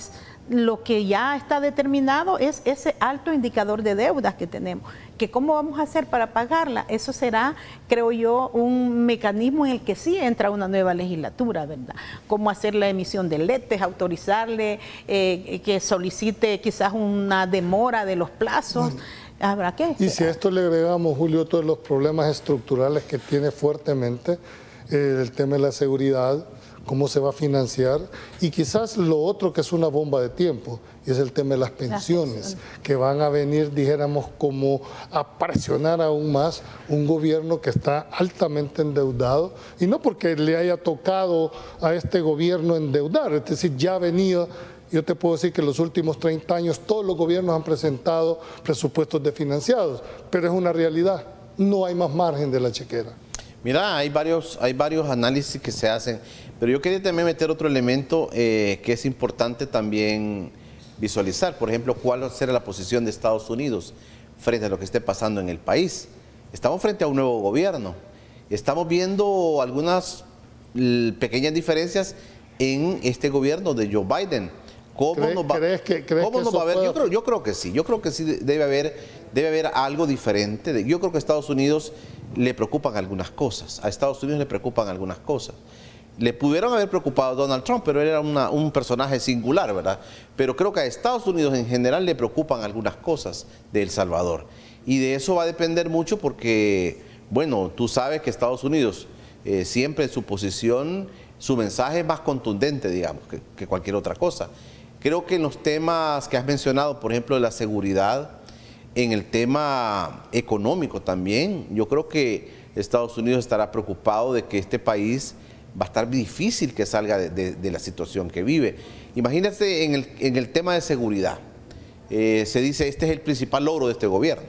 lo que ya está determinado es ese alto indicador de deudas que tenemos, que cómo vamos a hacer para pagarla. Eso será, creo yo, un mecanismo en el que sí entra una nueva legislatura, ¿verdad? Cómo hacer la emisión de letes, autorizarle, eh, que solicite quizás una demora de los plazos. Bueno, habrá que esperar. Y si a esto le agregamos, Julio, todos los problemas estructurales que tiene fuertemente, eh, el tema de la seguridad, cómo se va a financiar, y quizás lo otro que es una bomba de tiempo, y es el tema de las pensiones, las pensiones, que van a venir, dijéramos, como a presionar aún más un gobierno que está altamente endeudado, y no porque le haya tocado a este gobierno endeudar, es decir, ya venía. Yo te puedo decir que en los últimos treinta años todos los gobiernos han presentado presupuestos desfinanciados, pero es una realidad, no hay más margen de la chequera. Mira, hay varios, hay varios análisis que se hacen, pero yo quería también meter otro elemento eh, que es importante también visualizar. Por ejemplo, cuál será la posición de Estados Unidos frente a lo que esté pasando en el país. Estamos frente a un nuevo gobierno. Estamos viendo algunas pequeñas diferencias en este gobierno de Joe Biden. ¿Cómo ¿Crees, nos va, ¿crees que, crees ¿cómo que nos va a ver? puede... Yo creo, yo creo que sí, yo creo que sí debe haber, debe haber algo diferente. Yo creo que a Estados Unidos le preocupan algunas cosas, a Estados Unidos le preocupan algunas cosas. Le pudieron haber preocupado a Donald Trump, pero él era una, un personaje singular, ¿verdad? Pero creo que a Estados Unidos en general le preocupan algunas cosas de El Salvador. Y de eso va a depender mucho porque, bueno, tú sabes que Estados Unidos eh, siempre en su posición, su mensaje es más contundente, digamos, que, que cualquier otra cosa. Creo que en los temas que has mencionado, por ejemplo, de la seguridad, en el tema económico también, yo creo que Estados Unidos estará preocupado de que este país va a estar difícil que salga de, de, de la situación que vive. Imagínate en el, en el tema de seguridad. Eh, se dice, este es el principal logro de este gobierno.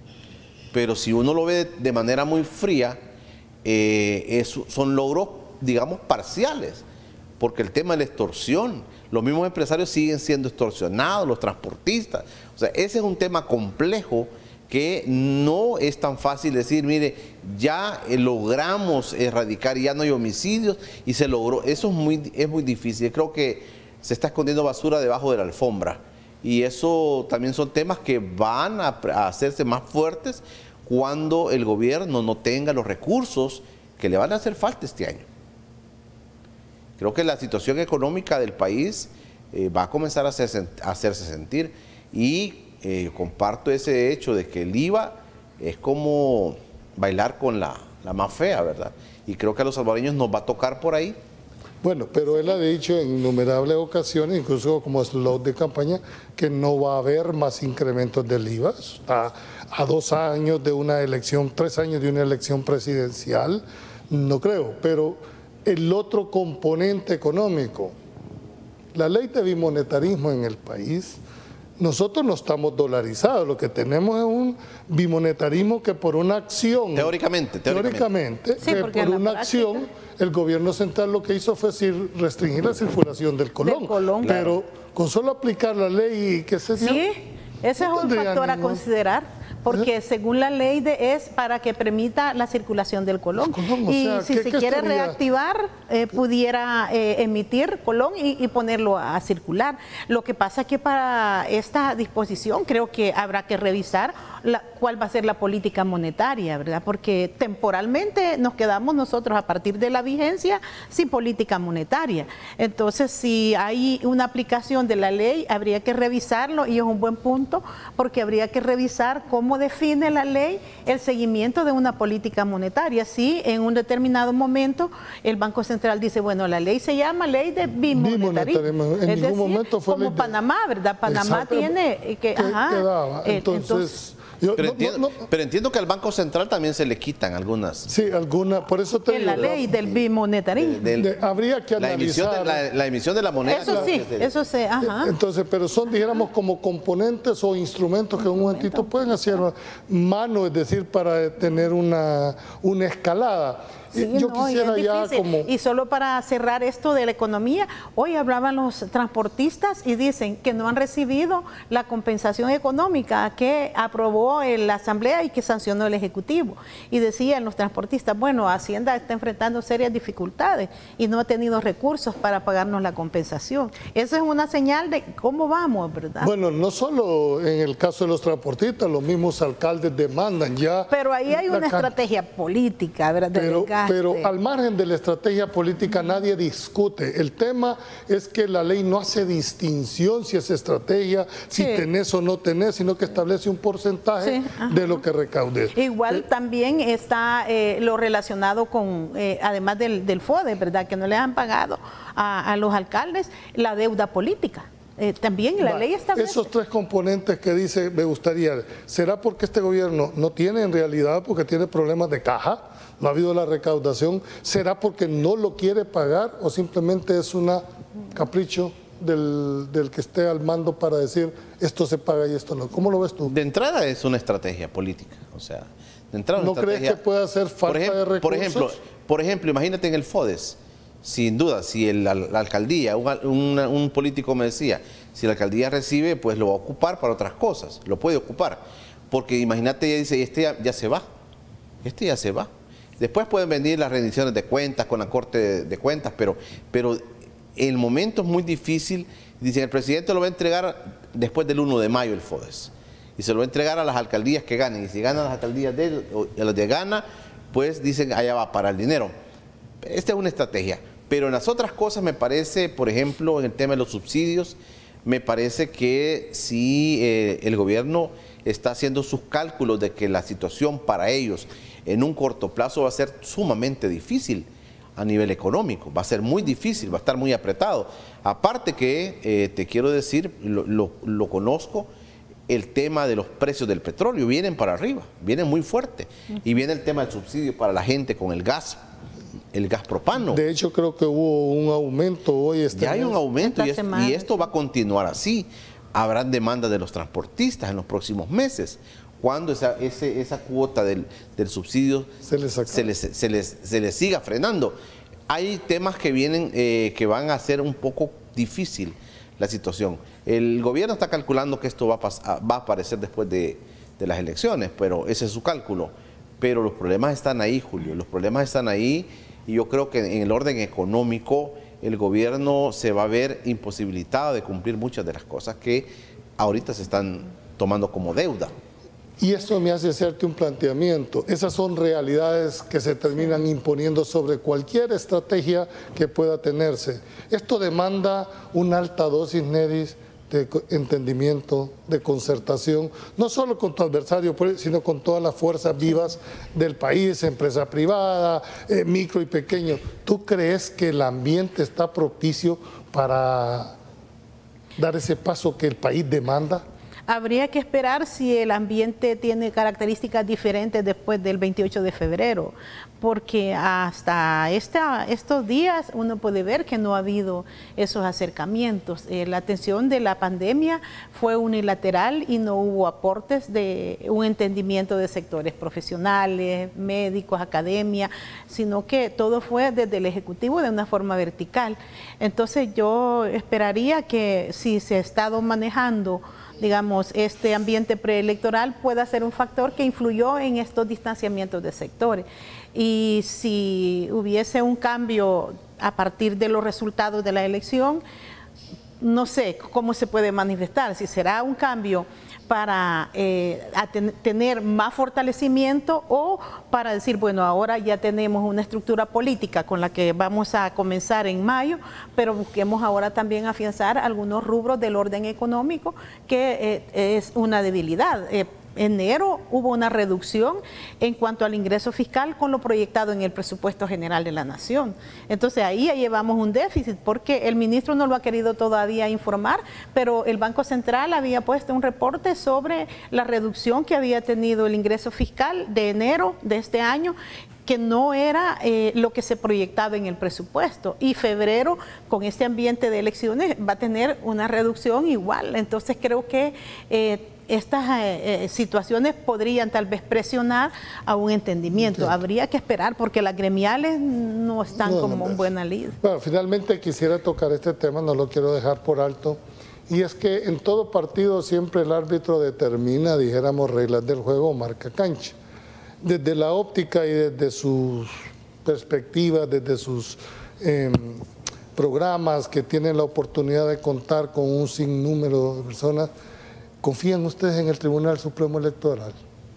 Pero si uno lo ve de, de manera muy fría, eh, es, son logros, digamos, parciales. Porque el tema de la extorsión, los mismos empresarios siguen siendo extorsionados, los transportistas. O sea, ese es un tema complejo que no es tan fácil decir, mire, ya logramos erradicar, ya no hay homicidios y se logró. Eso es muy, es muy difícil. Creo que se está escondiendo basura debajo de la alfombra. Y eso también son temas que van a, a hacerse más fuertes cuando el gobierno no tenga los recursos que le van a hacer falta este año. Creo que la situación económica del país eh, va a comenzar a, hacerse, a hacerse sentir y eh, comparto ese hecho de que el I V A es como bailar con la, la más fea, ¿verdad? Y creo que a los salvadoreños nos va a tocar por ahí. Bueno, pero él ha dicho en innumerables ocasiones, incluso como eslogan de campaña, que no va a haber más incrementos del I V A. Está a dos años de una elección, tres años de una elección presidencial, no creo, pero... El otro componente económico, la ley de bimonetarismo en el país, nosotros no estamos dolarizados, lo que tenemos es un bimonetarismo que por una acción... Teóricamente, teóricamente. Teóricamente, sí, que por una práctica, acción, el gobierno central lo que hizo fue restringir la circulación del colón. Del colón. Pero claro, con solo aplicar la ley que se dio... Sí, ese es un factor a considerar. Porque según la ley de, es para que permita la circulación del colón. colón y sea, si se quiere estaría? reactivar, eh, pudiera eh, emitir colón y, y ponerlo a, a circular. Lo que pasa es que para esta disposición creo que habrá que revisar la, cuál va a ser la política monetaria, ¿verdad? Porque temporalmente nos quedamos nosotros a partir de la vigencia sin política monetaria. Entonces, si hay una aplicación de la ley, habría que revisarlo y es un buen punto porque habría que revisar cómo define la ley el seguimiento de una política monetaria. Si en un determinado momento el Banco Central dice, bueno, la ley se llama ley de bimonetarismo. En es ningún decir, momento fue como ley de... Panamá, ¿verdad? Panamá tiene que... que ajá, quedaba. Entonces... entonces Yo, pero, no, entiendo, no, no. pero entiendo que al Banco Central también se le quitan algunas. Sí, algunas, por eso te en digo, la ley del bimonetarismo. De, de, habría que la analizar. Emisión de, la, la emisión de la moneda. Eso sí, eso sí, ajá. Entonces, pero son, dijéramos, como componentes o instrumentos que en un momentito pueden hacer mano, es decir, para tener una, una escalada. Sí, Yo no, quisiera ya como... Y solo para cerrar esto de la economía, hoy hablaban los transportistas y dicen que no han recibido la compensación económica que aprobó aprobó en la Asamblea y que sancionó el Ejecutivo. Y decían los transportistas, bueno, Hacienda está enfrentando serias dificultades y no ha tenido recursos para pagarnos la compensación. Eso es una señal de cómo vamos, ¿verdad? Bueno, no solo en el caso de los transportistas, los mismos alcaldes demandan ya... Pero ahí hay una estrategia política, ¿verdad? De pero, desgaste. pero al margen de la estrategia política nadie discute. El tema es que la ley no hace distinción si es estrategia, si Sí. tenés o no tenés, sino que establece un porcentaje Sí, ajá. de lo que recaudes. Igual Eh, también está eh, lo relacionado con, eh, además del, del FODE, ¿verdad? Que no les han pagado a, a los alcaldes la deuda política. Eh, también la Va, ley establece. Esos tres componentes que dice, me gustaría, ¿será porque este gobierno no tiene en realidad, porque tiene problemas de caja? No ha habido la recaudación. ¿Será porque no lo quiere pagar o simplemente es un capricho del, del que esté al mando para decir esto se paga y esto no? ¿Cómo lo ves tú? De entrada es una estrategia política, o sea, de entrada ¿No una crees estrategia- que pueda ser falta por ejemplo, de recursos? Por ejemplo, por ejemplo, imagínate en el FODES, sin duda, si el- la, la alcaldía, un, una- un político me decía, si la alcaldía recibe, pues lo va a ocupar para otras cosas, lo puede ocupar, porque imagínate, ella dice, este ya, ya se va, este ya se va. Después pueden venir las rendiciones de cuentas con la Corte de, de Cuentas, pero, pero el momento es muy difícil. Dicen, el presidente lo va a entregar después del primero de mayo el FODES. Y se lo va a entregar a las alcaldías que ganen. Y si ganan las alcaldías de él, o a las de gana, pues dicen, allá va para el dinero. Esta es una estrategia. Pero en las otras cosas me parece, por ejemplo, en el tema de los subsidios, me parece que sí eh, el gobierno está haciendo sus cálculos de que la situación para ellos en un corto plazo va a ser sumamente difícil a nivel económico, va a ser muy difícil, va a estar muy apretado. Aparte que, eh, te quiero decir, lo, lo, lo conozco, el tema de los precios del petróleo, vienen para arriba, vienen muy fuerte. Y viene el tema del subsidio para la gente con el gas, el gas propano. De hecho, creo que hubo un aumento hoy. Este Ya hay un mes. aumento y, Esta es- semana, y esto va a continuar así. Habrá demanda de los transportistas en los próximos meses, cuando esa, ese- esa cuota del, del subsidio Se les acabe. se les, se les- se les siga frenando. Hay temas que vienen, eh, que van a hacer un poco difícil la situación. El gobierno está calculando que esto va a, pas- a- va a aparecer después de, de las elecciones, pero ese es su cálculo. Pero los problemas están ahí, Julio, los problemas están ahí, y yo creo que en el orden económico el gobierno se va a ver imposibilitado de cumplir muchas de las cosas que ahorita se están tomando como deuda. Y eso me hace hacerte un planteamiento. Esas son realidades que se terminan imponiendo sobre cualquier estrategia que pueda tenerse. Esto demanda una alta dosis, Nedis, de co- entendimiento, de concertación, no solo con tu adversario, sino con todas las fuerzas vivas del país, empresa privada, eh, micro y pequeño. ¿Tú crees que el ambiente está propicio para dar ese paso que el país demanda? Habría que esperar si el ambiente tiene características diferentes después del veintiocho de febrero, porque hasta esta, estos días uno puede ver que no ha habido esos acercamientos. Eh, la atención de la pandemia fue unilateral y no hubo aportes de un entendimiento de sectores profesionales, médicos, academia, sino que todo fue desde el Ejecutivo de una forma vertical. Entonces yo esperaría que si se ha estado manejando, digamos, este ambiente preelectoral pueda ser un factor que influyó en estos distanciamientos de sectores. Y si hubiese un cambio a partir de los resultados de la elección, no sé cómo se puede manifestar, si será un cambio para eh, a ten- tener más fortalecimiento o para decir, bueno, ahora ya tenemos una estructura política con la que vamos a comenzar en mayo, pero busquemos ahora también afianzar algunos rubros del orden económico que eh, es una debilidad. Eh, enero hubo una reducción en cuanto al ingreso fiscal con lo proyectado en el presupuesto general de la Nación. Entonces ahí ya llevamos un déficit porque el ministro no lo ha querido todavía informar, pero el Banco Central había puesto un reporte sobre la reducción que había tenido el ingreso fiscal de enero de este año, que no era eh, lo que se proyectaba en el presupuesto. Y febrero, con este ambiente de elecciones, va a tener una reducción igual. Entonces creo que eh, estas eh, eh, situaciones podrían tal vez presionar a un entendimiento. Entiendo. Habría que esperar porque las gremiales no están No, como no, un pues. buen alivio. Bueno, finalmente quisiera tocar este tema, no lo quiero dejar por alto, y es que en todo partido siempre el árbitro determina, dijéramos, reglas del juego o marca cancha. Desde la óptica y desde sus perspectivas, desde sus eh, programas que tienen la oportunidad de contar con un sinnúmero de personas, ¿confían ustedes en el Tribunal Supremo Electoral?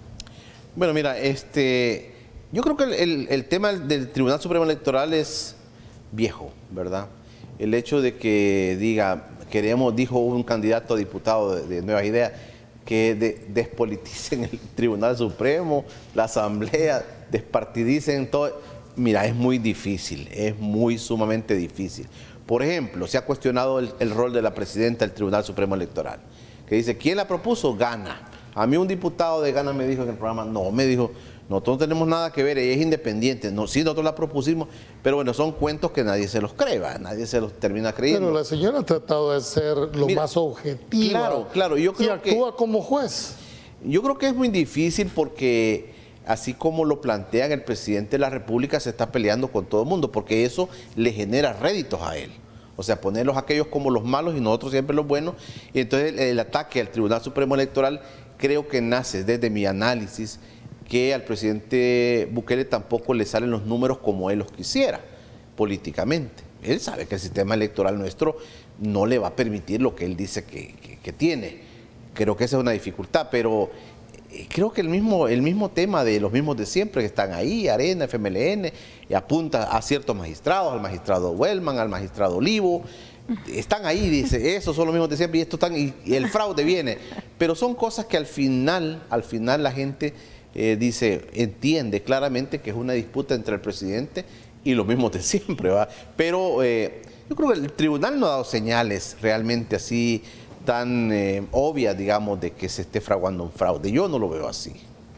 Bueno, mira, este, yo creo que el, el, el tema del Tribunal Supremo Electoral es viejo, ¿verdad? El hecho de que diga, queremos, dijo un candidato a diputado de, de Nuevas Ideas, que de, despoliticen el Tribunal Supremo, la Asamblea, despartidicen todo. Mira, es muy difícil, es muy sumamente difícil. Por ejemplo, se ha cuestionado el, el rol de la presidenta del Tribunal Supremo Electoral, que dice, ¿quién la propuso? Gana. A mí un diputado de Gana me dijo en el programa, no, me dijo, nosotros no tenemos nada que ver, ella es independiente. No, sí, nosotros la propusimos, pero bueno, son cuentos que nadie se los cree, ¿va? Nadie se los termina creyendo. Pero la señora ha tratado de ser lo Mira, más objetiva. Claro, claro. Yo creo y actúa que, como juez. Yo creo que es muy difícil porque, así como lo plantean, el presidente de la República se está peleando con todo el mundo, porque eso le genera réditos a él. O sea, ponerlos a aquellos como los malos y nosotros siempre los buenos. Y entonces el, el ataque al Tribunal Supremo Electoral creo que nace desde mi análisis que al presidente Bukele tampoco le salen los números como él los quisiera políticamente. Él sabe que el sistema electoral nuestro no le va a permitir lo que él dice que, que, que tiene. Creo que esa es una dificultad, pero creo que el mismo, el mismo tema de los mismos de siempre que están ahí, Arena, F M L N, y apunta a ciertos magistrados, al magistrado Wellman, al magistrado Olivo, están ahí, dice, esos son los mismos de siempre y esto están, y, y el fraude viene. Pero son cosas que al final, al final la gente eh, dice, entiende claramente que es una disputa entre el presidente y los mismos de siempre, ¿va? Pero eh, yo creo que el tribunal no ha dado señales realmente así tan eh, obvias, digamos, de que se esté fraguando un fraude. Yo no lo veo así.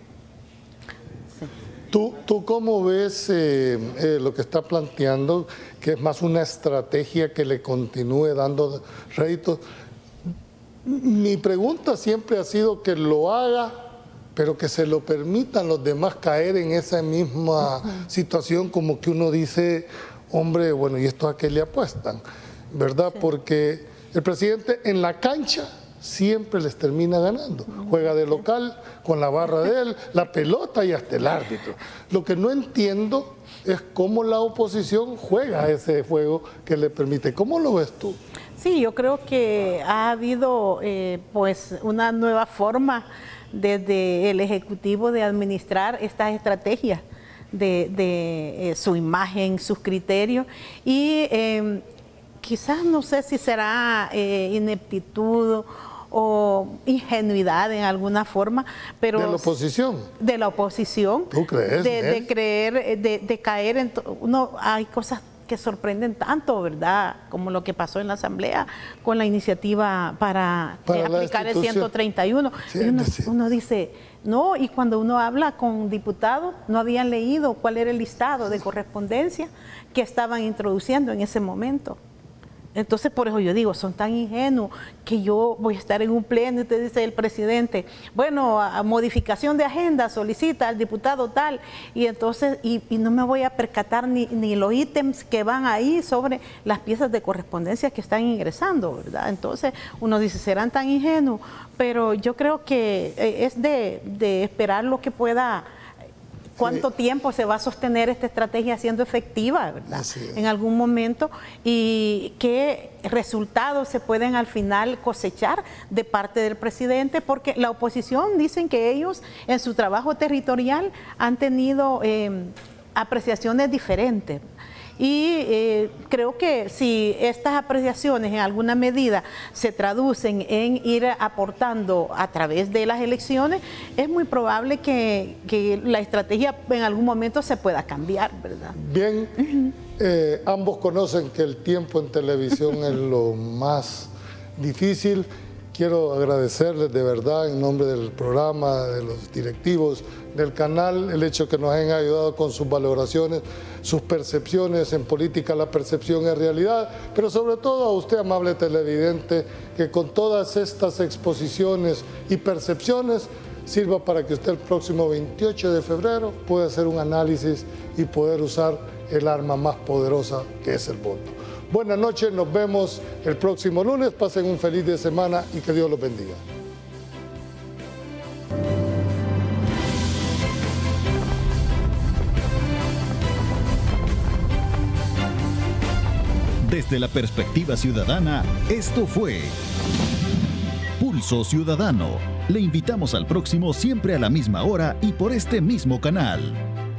¿Tú, tú cómo ves eh, eh, lo que está planteando, que es más una estrategia que le continúe dando réditos? Mi pregunta siempre ha sido que lo haga, pero que se lo permitan los demás caer en esa misma uh-huh. situación, como que uno dice, hombre, bueno, ¿y esto a qué le apuestan? ¿Verdad? Sí. Porque el presidente en la cancha siempre les termina ganando. Juega de local con la barra de él, la pelota y hasta el árbitro. Lo que no entiendo es cómo la oposición juega ese juego que le permite. ¿Cómo lo ves tú? Sí, yo creo que ha habido eh, pues una nueva forma desde el Ejecutivo de administrar estas estrategias de, de eh, su imagen, sus criterios y eh, quizás no sé si será eh, ineptitud o ingenuidad en alguna forma, pero... ¿De la oposición? De la oposición. ¿Tú crees? De, de creer, de, de caer en... No, hay cosas que sorprenden tanto, ¿verdad? Como lo que pasó en la Asamblea con la iniciativa para, para aplicar el ciento treinta y uno. Sí, y uno, sí. uno dice, no, y cuando uno habla con diputados, no habían leído cuál era el listado de correspondencia que estaban introduciendo en ese momento. Entonces, por eso yo digo, son tan ingenuos que yo voy a estar en un pleno y te dice el presidente, bueno, a, a modificación de agenda solicita al diputado tal, y entonces, y, y no me voy a percatar ni, ni los ítems que van ahí sobre las piezas de correspondencia que están ingresando, ¿verdad? Entonces, uno dice, serán tan ingenuos, pero yo creo que es de, de esperar lo que pueda... ¿Cuánto sí. tiempo se va a sostener esta estrategia siendo efectiva, verdad? En algún momento, y qué resultados se pueden al final cosechar de parte del presidente, porque la oposición dicen que ellos en su trabajo territorial han tenido eh, apreciaciones diferentes. Y eh, creo que si estas apreciaciones en alguna medida se traducen en ir aportando a través de las elecciones, es muy probable que, que la estrategia en algún momento se pueda cambiar, ¿verdad? Bien, uh-huh. eh, ambos conocen que el tiempo en televisión es lo más difícil. Quiero agradecerles de verdad en nombre del programa, de los directivos del canal, el hecho que nos hayan ayudado con sus valoraciones, sus percepciones. En política la percepción es realidad, pero sobre todo a usted, amable televidente, que con todas estas exposiciones y percepciones sirva para que usted el próximo veintiocho de febrero pueda hacer un análisis y poder usar el arma más poderosa que es el voto. Buenas noches, nos vemos el próximo lunes, pasen un feliz de semana y que Dios los bendiga. Desde la perspectiva ciudadana, esto fue Pulso Ciudadano. Le invitamos al próximo siempre a la misma hora y por este mismo canal.